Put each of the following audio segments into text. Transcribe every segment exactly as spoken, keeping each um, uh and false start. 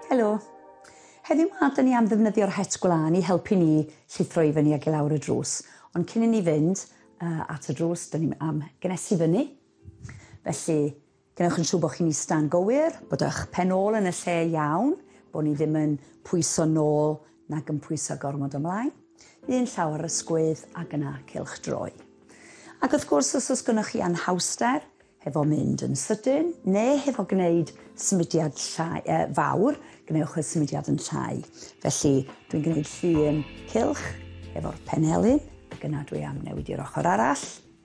Helo. Heddiw ma, da ni am ddefnyddio'r het gwlân i helpu ni llithro i fyny ag i lawr y drws. Ond cyn i ni fynd uh, at y drws, da ni am gynesu fyny. Felly, gwnewch yn siŵr bod chi'n ista'n gywir, bod eich pen ôl yn y lle iawn, bod ni ddim yn pwyso nôl nag yn pwyso gormod ymlaen. Un llaw ar ysgwydd ac yna cylch droi. Ac wrth gwrs, os oes gynnwch chi anhawster, hefo mynd yn sydyn, neu hefo gwneud symudiad llai, e, fawr, gnewch y symudiad yn llai. Felly, dwi'n gwneud llun cylch efo'r penelyn, ac yna dwi am newid i'r ochr arall.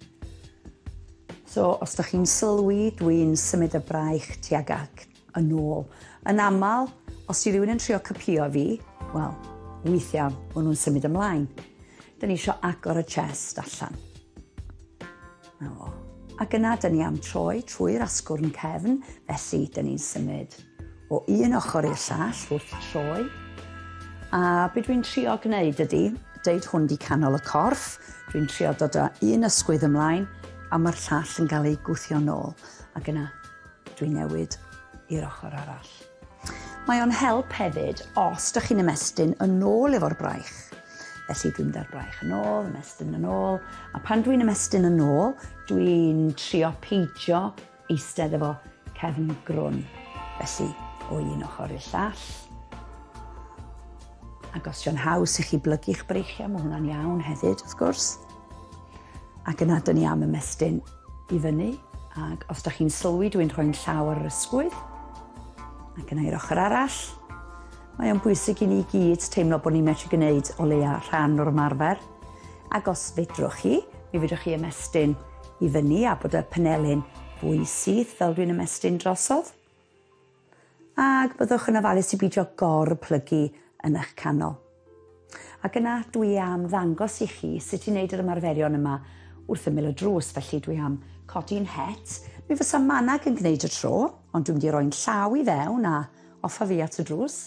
So, os ydych chi'n sylwi, dwi'n symud y braich tuag ag yn ôl. Yn aml, os yw rhywun yn trio copio fi, wel, weithiau maen nhw'n symud ymlaen. Da ni eisiau agor y chest allan. O. Ac yna, da ni am troi trwy'r asgwrn cefn, felly da ni'n symud o un ochr i'r llall wrth troi. A beth dwi'n trio gwneud ydy, deud hwn di canol y corff, dwi'n trio dod â un ysgwydd ymlaen, a mae'r llall yn cael ei gwthio nôl. Ac yna, dwi'n newid i'r ochr arall. Mae o'n help hefyd os ydych chi'n ymestyn yn ôl efo'r braich. Felly dwi'n da'r braich yn ôl, ymestyn yn ôl, a pan dwi'n ymestyn yn ôl, dwi'n trio peidio eistedd efo cefn grwn. Felly, o un ochr i'r llall. Ac os yw'n haws i chi blygu eich breichiau, mae hwnna'n iawn hefyd, wrth gwrs. Ac yna, dyn ni am ymestyn i fyny. Ac os ydych chi'n sylwi, dwi'n rhoi'n llaw ar yr ysgwydd. Ac yna i'r ochr arall. Mae o'n bwysig i ni gyd teimlo bod ni'n medru gwneud o leia rhan o'r ymarfer. Ac os fedrwch chi, mi fedrwch chi ymestyn i fyny a bod y panelyn fwy syth fel dwi'n ymestyn drosodd. Ac byddwch yn ofalus i beidio gor-plygu yn eich canol. Ac yna dwi am ddangos i chi sut i wneud yr ymarferion yma wrth ymyl y drws, felly dwi am codi'n het. Mi fysa manag yn gwneud y tro, ond dwi'n mynd i roi'n llaw i fewn a offa fi at y drws.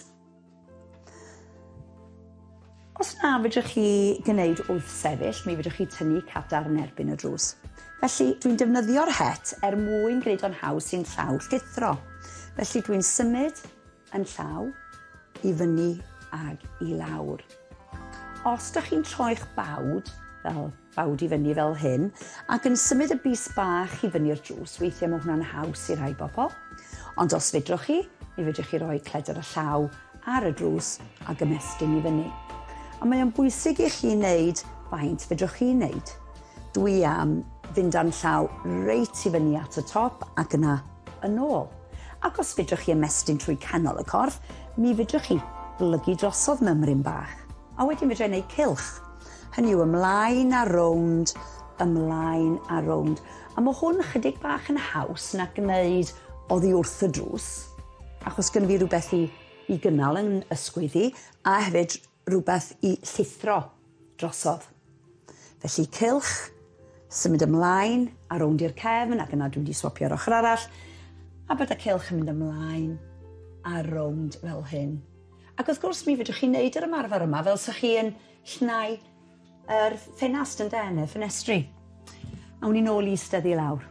Os na fedrwch chi gwneud wrth sefyll, mi fedrwch chi tynnu cadarn erbyn y drws. Felly, dwi'n defnyddio'r het er mwyn gwneud o'n haws i'n llaw llithro. Felly, dwi'n symud yn llaw i fyny ag i lawr. Os ydych chi'n troi'ch bawd, fel bawd i fyny fel hyn, ac yn symud y bys bach i fyny'r drws, weithiau mae hwnna'n haws i rai bobl. Ond os fedrwch chi, mi fedrwch chi roi cledr y llaw ar y drws ac ymestyn i fyny. A mae o'n bwysig i chi wneud faint fedrwch chi wneud. Dwi am fynd â'n llaw reit i fyny at y top ac yna yn ôl. Ac os fedrwch chi ymestyn trwy canol y corff, mi fedrwch chi blygu drosodd mymryn bach. A wedyn fedrwch chi wneud cylch. Hynny yw ymlaen a rownd, ymlaen a rownd. A mae hwn chydig bach yn haws na gwneud oddi wrth y drws. Achos gynnu fi rhywbeth i, i gynnal yn ysgwyddi a hefyd rhywbeth i llithro drosodd. Felly cylch, symud ymlaen a rownd i'r cefn, ac yna dwi'n di swapio'r ochr arall, a bod y cylch yn mynd ymlaen a rownd fel hyn. Ac wrth gwrs mi fedrwch chi wneud yr ymarfer yma fel sa'ch chi yn llnau yr ffenast yn den, y ffenestri. Awn ni nôl i eistedd i lawr.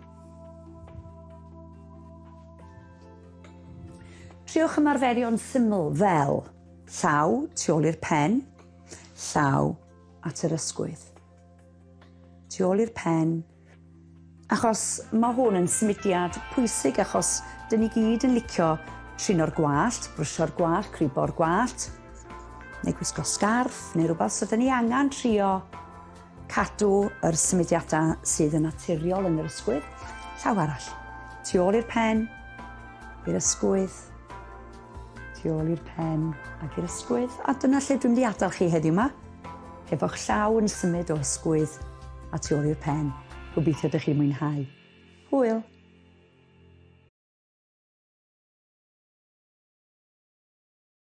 Triwch ymarferion syml fel llaw tu ôl i'r pen, llaw at yr ysgwydd. Tu ôl i'r pen, achos mae hwn yn symudiad pwysig achos dyn ni gyd yn licio trino'r gwallt, brwsio'r gwallt, cribo'r gwallt, neu gwisgo sgarff, neu rhywbeth. So dyn ni angen trio cadw yr symudiadau sydd yn naturiol yn yr ysgwydd. Llaw arall, tu ôl i'r pen, i'r ysgwydd, tu ôl i'r pen ac i'r ysgwydd. A dyna lle dwi'n mynd i adael chi heddiw yma, efo'ch llaw yn symud o ysgwydd a tu ôl i'r pen. Gobeithio ydych chi'n mwynhau. Hwyl!